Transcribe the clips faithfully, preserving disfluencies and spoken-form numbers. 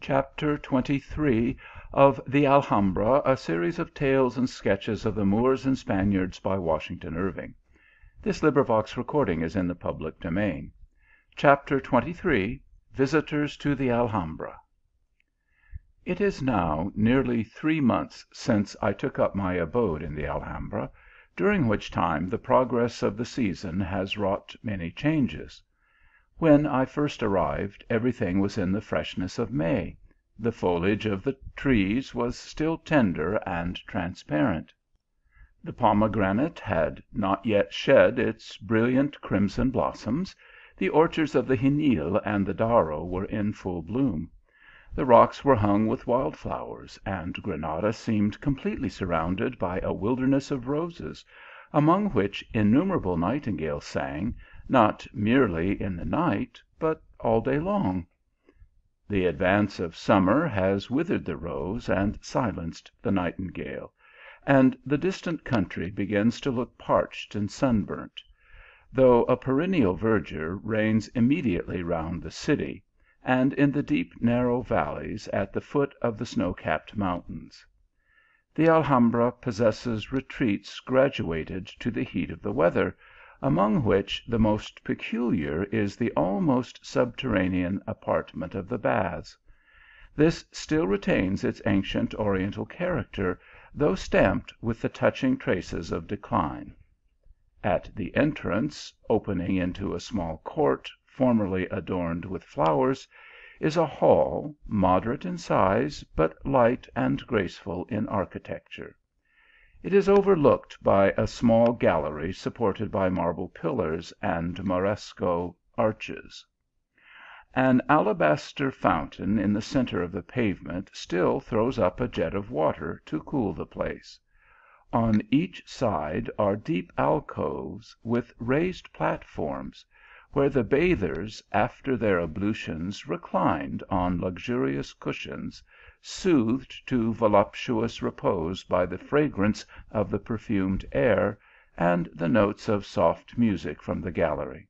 CHAPTER XXIII. Of the Alhambra, a series of tales and sketches of the Moors and Spaniards, by Washington Irving. This recording is in the public domain. CHAPTER XXIII. VISITORS TO THE Alhambra. It is now nearly three months since I took up my abode in the Alhambra, during which time the progress of the season has wrought many changes. When I first arrived, every thing was in the freshness of May. The foliage of the trees was still tender and transparent. The pomegranate had not yet shed its brilliant crimson blossoms, the orchards of the Xenil and the Darro were in full bloom. The rocks were hung with wild flowers, and Granada seemed completely surrounded by a wilderness of roses, among which innumerable nightingales sang, not merely in the night, but all day long. The advance of summer has withered the rose and silenced the nightingale, and the distant country begins to look parched and sunburnt ; though a perennial verdure reigns immediately round the city, and in the deep narrow valleys at the foot of the snow capped mountains. The Alhambra possesses retreats graduated to the heat of the weather, among which the most peculiar is the almost subterranean apartment of the baths. This still retains its ancient oriental character, though stamped with the touching traces of decline. At the entrance, opening into a small court formerly adorned with flowers, is a hall, moderate in size, but light and graceful in architecture. It is overlooked by a small gallery supported by marble pillars and Moresco arches. An alabaster fountain in the centre of the pavement still throws up a jet of water to cool the place. On each side are deep alcoves with raised platforms, where the bathers after their ablutions reclined on luxurious cushions, soothed to voluptuous repose by the fragrance of the perfumed air, and the notes of soft music from the gallery.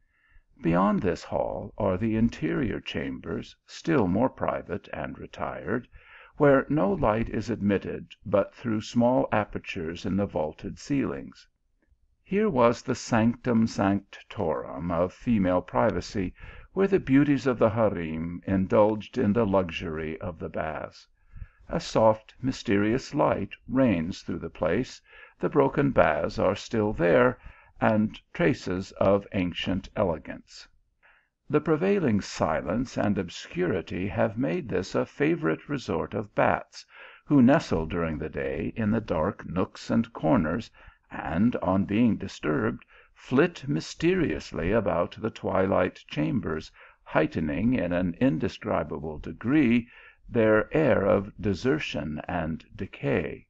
Beyond this hall are the interior chambers, still more private and retired, where no light is admitted but through small apertures in the vaulted ceilings. Here was the sanctum sanctorum of female privacy, where the beauties of the harem indulged in the luxury of the baths. A soft, mysterious light reigns through the place, the broken baths are still there, and traces of ancient elegance. The prevailing silence and obscurity have made this a favourite resort of bats, who nestle during the day in the dark nooks and corners, and, on being disturbed, flit mysteriously about the twilight chambers, heightening in an indescribable degree their air of desertion and decay.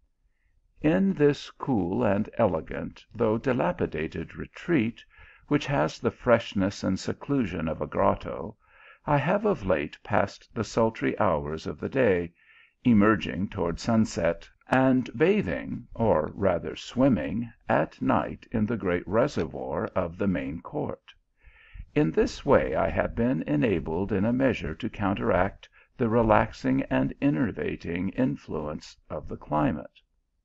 In this cool and elegant, though dilapidated retreat, which has the freshness and seclusion of a grotto, I have of late passed the sultry hours of the day, emerging towards sunset, and bathing, or rather swimming, at night in the great reservoir of the main court. In this way I have been enabled in a measure to counteract the relaxing and enervating influence of the climate.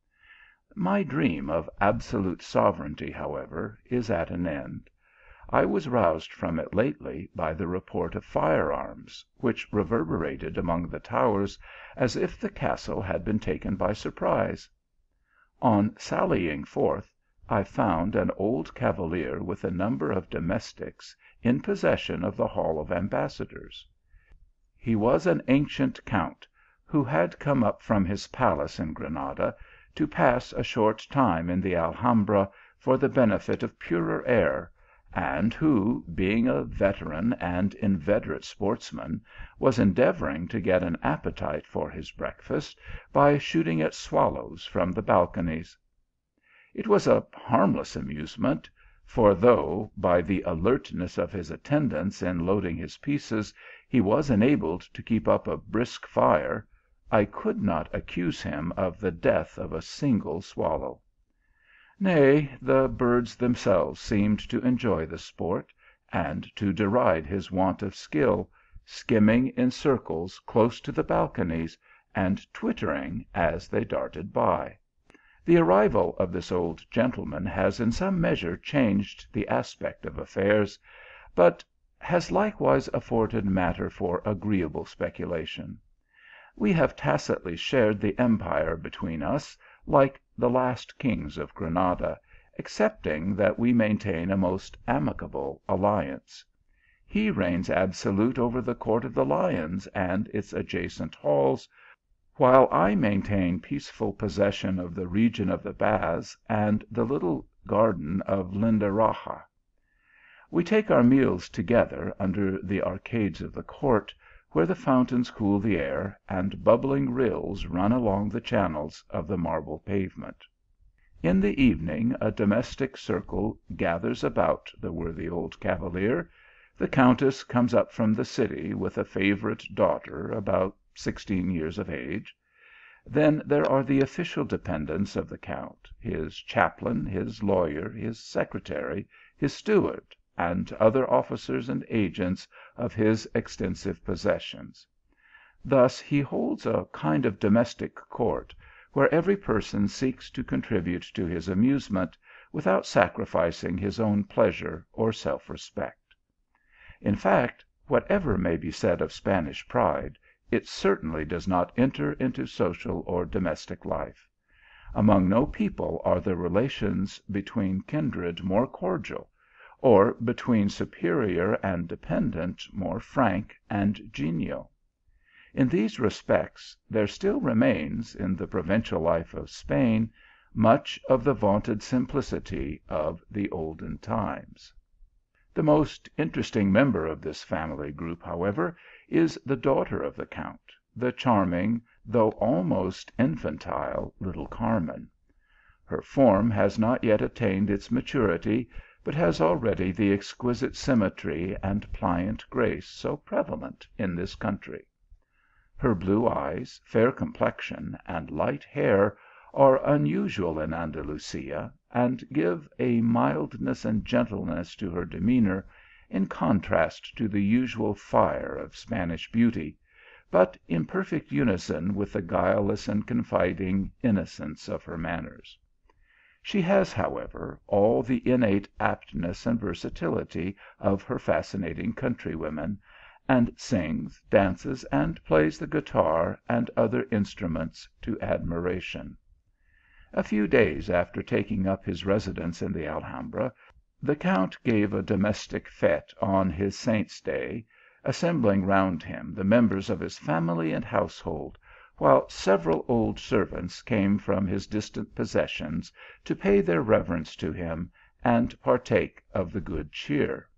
My dream of absolute sovereignty, however, is at an end. I was roused from it lately by the report of fire arms, which reverberated among the towers as if the castle had been taken by surprise. On sallying forth, I found an old cavalier with a number of domestics in possession of the hall of ambassadors. He was an ancient count, who had come up from his palace in Granada to pass a short time in the Alhambra for the benefit of purer air, and who, being a veteran and inveterate sportsman, was endeavouring to get an appetite for his breakfast by shooting at swallows from the balconies. It was a harmless amusement, for though, by the alertness of his attendants in loading his pieces, he was enabled to keep up a brisk fire, I could not accuse him of the death of a single swallow. Nay, the birds themselves seemed to enjoy the sport, and to deride his want of skill, skimming in circles close to the balconies, and twittering as they darted by. The arrival of this old gentleman has in some measure changed the aspect of affairs, but has likewise afforded matter for agreeable speculation. We have tacitly shared the empire between us, like the last kings of Granada, excepting that we maintain a most amicable alliance. He reigns absolute over the Court of the Lions and its adjacent halls, while I maintain peaceful possession of the region of the baths and the little garden of Lindaraxa. We take our meals together under the arcades of the court, where the fountains cool the air, and bubbling rills run along the channels of the marble pavement. In the evening a domestic circle gathers about the worthy old cavalier. The countess comes up from the city with a favourite daughter about sixteen years of age. Then there are the official dependents of the count, his chaplain, his lawyer, his secretary, his steward, and other officers and agents of his extensive possessions. Thus he holds a kind of domestic court, where every person seeks to contribute to his amusement, without sacrificing his own pleasure or self respect. In fact, whatever may be said of Spanish pride, it certainly does not enter into social or domestic life. Among no people are the relations between kindred more cordial, or between superior and dependent more frank and genial. In these respects there still remains, in the provincial life of Spain, much of the vaunted simplicity of the olden times. The most interesting member of this family group, however, is the daughter of the count, the charming, though almost infantile, little Carmen. Her form has not yet attained its maturity, but has already the exquisite symmetry and pliant grace so prevalent in this country. Her blue eyes, fair complexion, and light hair are unusual in Andalusia, and give a mildness and gentleness to her demeanour, in contrast to the usual fire of Spanish beauty, but in perfect unison with the guileless and confiding innocence of her manners. She has, however, all the innate aptness and versatility of her fascinating countrywomen, and sings, dances, and plays the guitar and other instruments to admiration. A few days after taking up his residence in the Alhambra, the count gave a domestic fete on his saint s day, assembling round him the members of his family and household, while several old servants came from his distant possessions to pay their reverence to him, and partake of the good cheer.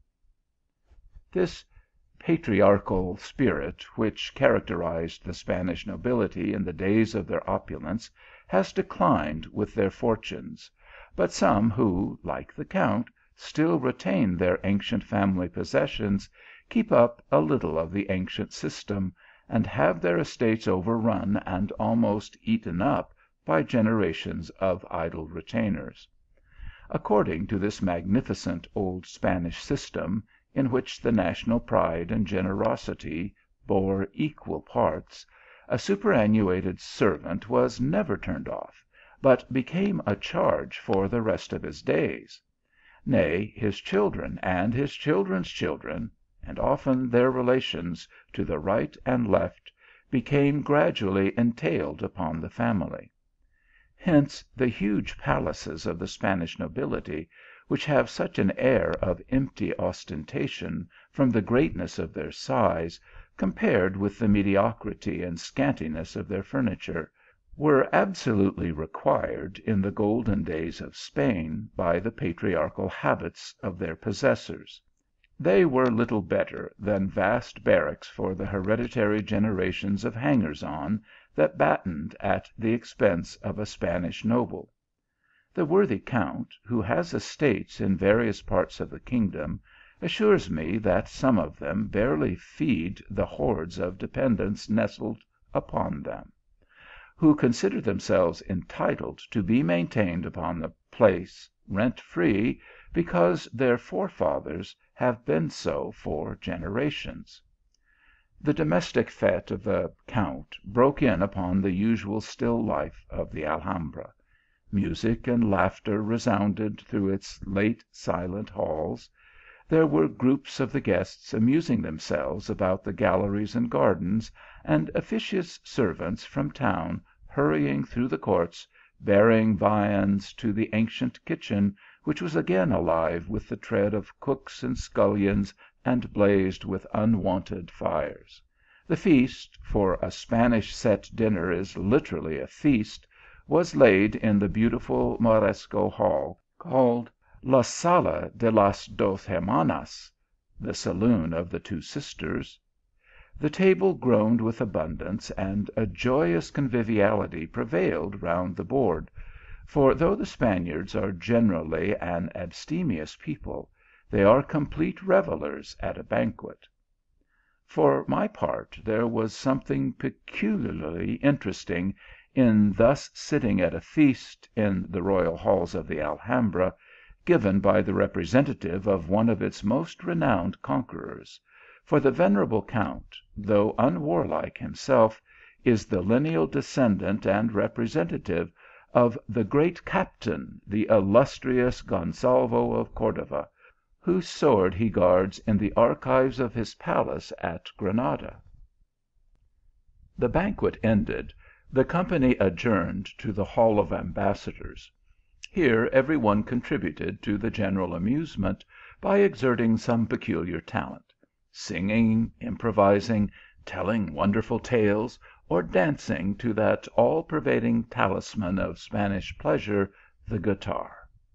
This patriarchal spirit which characterized the Spanish nobility in the days of their opulence has declined with their fortunes, but some who, like the count, still retain their ancient family possessions, keep up a little of the ancient system, and have their estates overrun and almost eaten up by generations of idle retainers. According to this magnificent old Spanish system, in which the national pride and generosity bore equal parts, a superannuated servant was never turned off, but became a charge for the rest of his days. Nay, his children and his children s children, and often their relations to the right and left, became gradually entailed upon the family. Hence the huge palaces of the Spanish nobility, which have such an air of empty ostentation from the greatness of their size, compared with the mediocrity and scantiness of their furniture, were absolutely required in the golden days of Spain by the patriarchal habits of their possessors. They were little better than vast barracks for the hereditary generations of hangers on that battened at the expense of a Spanish noble. The worthy count, who has estates in various parts of the kingdom, assures me that some of them barely feed the hordes of dependents nestled upon them, who consider themselves entitled to be maintained upon the place rent free, because their forefathers have been so for generations. The domestic fete of the Count broke in upon the usual still life of the Alhambra. Music and laughter resounded through its late silent halls. There were groups of the guests amusing themselves about the galleries and gardens, and officious servants from town hurrying through the courts, bearing viands to the ancient kitchen, which was again alive with the tread of cooks and scullions, and blazed with unwonted fires. The feast, for a Spanish set dinner is literally a feast, was laid in the beautiful Moresco hall, called La Sala de las dos Hermanas, the saloon of the two sisters. The table groaned with abundance, and a joyous conviviality prevailed round the board ; for though the Spaniards are generally an abstemious people, they are complete revellers at a banquet. For my part, there was something peculiarly interesting in thus sitting at a feast, in the royal halls of the Alhambra, given by the representative of one of its most renowned conquerors ; for the venerable Count, though unwarlike himself, is the lineal descendant and representative of the great captain, the illustrious Gonsalvo of Cordova, whose sword he guards in the archives of his palace at Granada. The banquet ended, the company adjourned to the hall of ambassadors. Here every one contributed to the general amusement by exerting some peculiar talent, singing, improvising, telling wonderful tales, or dancing to that all pervading talisman of Spanish pleasure, the guitar.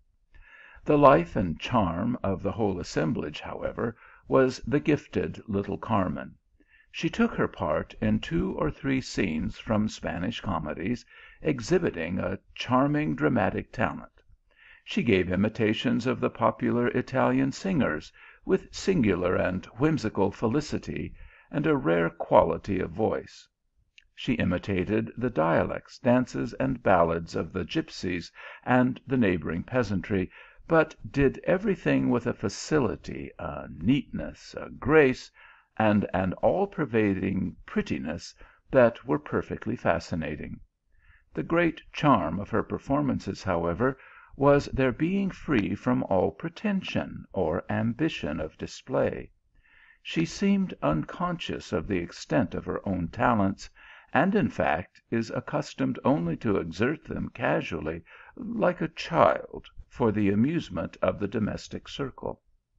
The life and charm of the whole assemblage, however, was the gifted little Carmen. She took her part in two or three scenes from Spanish comedies, exhibiting a charming dramatic talent. She gave imitations of the popular Italian singers, with singular and whimsical felicity, and a rare quality of voice. She imitated the dialects, dances, and ballads of the gipsies and the neighbouring peasantry, but did every thing with a facility, a neatness, a grace, and an all pervading prettiness, that were perfectly fascinating. The great charm of her performances, however, was their being free from all pretension or ambition of display. She seemed unconscious of the extent of her own talents, and, in fact, is accustomed only to exert them casually, like a child, for the amusement of the domestic circle.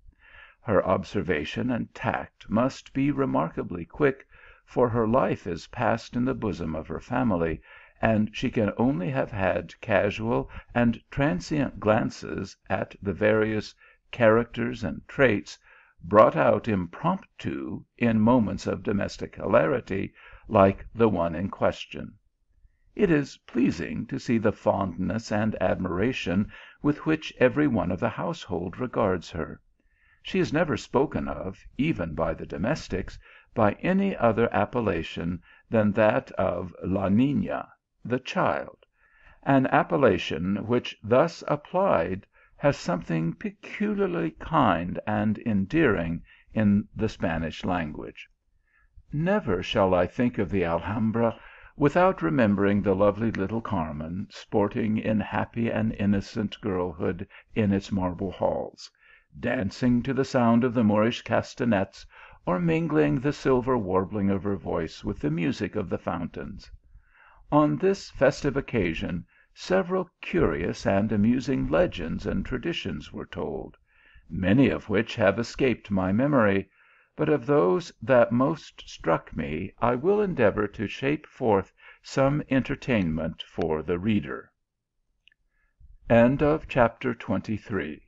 Her observation and tact must be remarkably quick, for her life is passed in the bosom of her family, and she can only have had casual and transient glances at the various characters and traits, brought out impromptu in moments of domestic hilarity, like the one in question. It is pleasing to see the fondness and admiration with which every one of the household regards her. She is never spoken of, even by the domestics, by any other appellation than that of La Nina, the child ; an appellation which, thus applied, has something peculiarly kind and endearing in the Spanish language. Never shall I think of the Alhambra without remembering the lovely little Carmen, sporting in happy and innocent girlhood in its marble halls, dancing to the sound of the Moorish castanets, or mingling the silver warbling of her voice with the music of the fountains. On this festive occasion several curious and amusing legends and traditions were told, many of which have escaped my memory, but of those that most struck me I will endeavour to shape forth some entertainment for the reader. CHAPTER XXIV.